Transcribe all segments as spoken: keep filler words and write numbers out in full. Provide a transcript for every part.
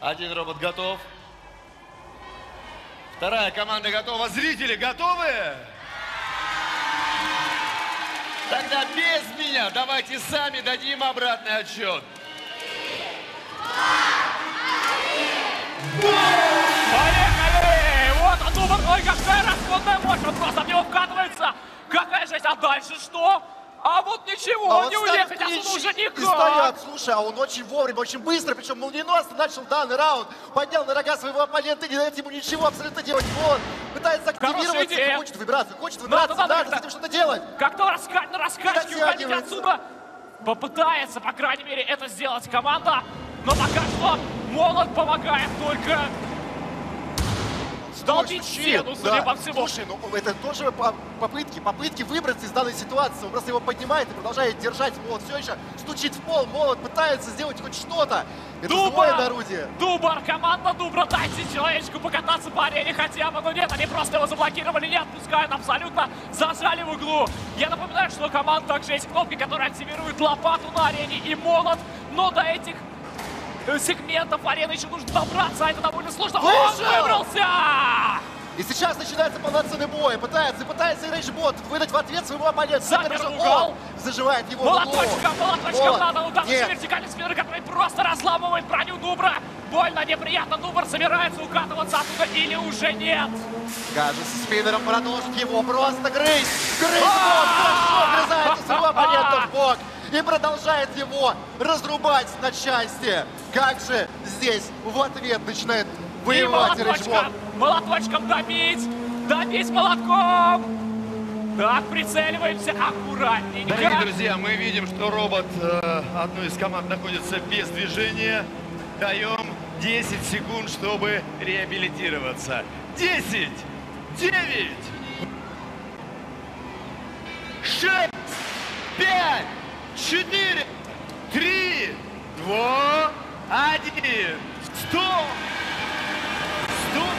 Один робот готов. Вторая команда готова. Зрители готовы? Тогда без меня давайте сами дадим обратный отсчет. Поехали! Вот он, Дубр, ой, какая расходная мощь, он просто в него вкатывается. Какая жесть, а дальше что? А вот ничего, а не вот уехать отсюда уже никак. И стоят, слушай, а он очень вовремя, очень быстро, причем молниеносно начал данный раунд. Поднял на рога своего оппонента, не дает ему ничего абсолютно делать. Он пытается активироваться, хочет выбираться, хочет выбираться, надо, надо с этим что-то делать. Как-то раскать на раскачке уходить отсюда. Попытается, по крайней мере, это сделать команда. Но пока что молот помогает только долбить стену, судя по всему. Слушай, ну это тоже попытки, попытки выбраться из данной ситуации. Он просто его поднимает и продолжает держать. Молот все еще стучит в пол. Молот пытается сделать хоть что-то. Это злое орудие. Дубар, команда Дубра, дайте человечку покататься по арене хотя бы. Но нет, они просто его заблокировали, не отпускают абсолютно. Зажали в углу. Я напоминаю, что у команд также есть кнопки, которые активируют лопату на арене и молот. Но до этих сегментов арены еще нужно добраться, а это довольно сложно. Вышел! Он выбрался! И сейчас начинается полноценный бой. Пытается, пытается Рейджбот выдать в ответ своему оппоненту. Запер в угол. Заживает его Молоточка, молоточка, вот. надо удар с Нет. вертикальной спины, который просто разламывает броню Дубра. Больно, неприятно. Дубр собирается укатываться оттуда или уже нет? Гажи с спиннером продолжит его просто грызть. Грызть бок, хорошо врезается своего оппонента в бок. И продолжает его разрубать на части. Как же здесь в ответ начинает воевать Рейджбот. Молоточком добить! Добить молотком! Так, прицеливаемся аккуратненько. Дорогие друзья, мы видим, что робот э, одной из команд находится без движения. Даем десять секунд, чтобы реабилитироваться. десять, девять, шесть, пять, четыре, три, два, один. Стоп! Стоп!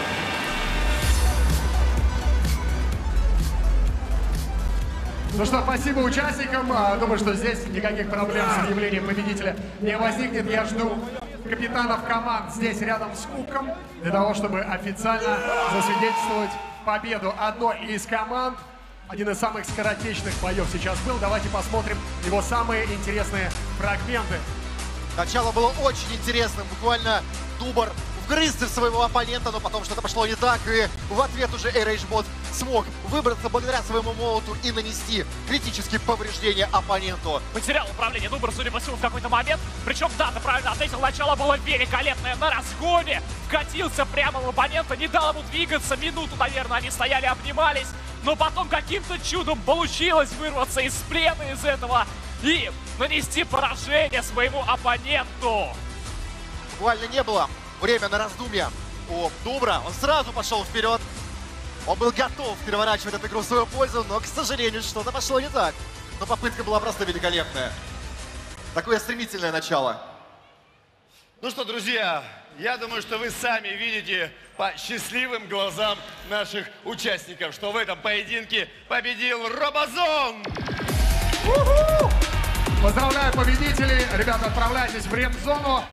Ну что, спасибо участникам. Думаю, что здесь никаких проблем с объявлением победителя не возникнет. Я жду капитанов команд здесь рядом с кубком для того, чтобы официально засвидетельствовать победу одной из команд. Один из самых скоротечных боев сейчас был. Давайте посмотрим его самые интересные фрагменты. Начало было очень интересным. Буквально Дубар вгрызся в своего оппонента, но потом что-то пошло не так. И в ответ уже Рейджбот смог выбраться благодаря своему молоту и нанести критические повреждения оппоненту. Потерял управление Дубар, судя по всему, в какой-то момент. Причем, да, ты правильно ответил, начало было великолепное. На разгоне вкатился прямо в оппонента, не дал ему двигаться. Минуту, наверное, они стояли, обнимались. Но потом каким-то чудом получилось вырваться из плена из этого и нанести поражение своему оппоненту. Буквально не было время на раздумья у Дубра. Он сразу пошел вперед. Он был готов переворачивать эту игру в свою пользу, но, к сожалению, что-то пошло не так. Но попытка была просто великолепная. Такое стремительное начало. Ну что, друзья, я думаю, что вы сами видите по счастливым глазам наших участников, что в этом поединке победил Робозон! Поздравляю победителей! Ребята, отправляйтесь в ремзону.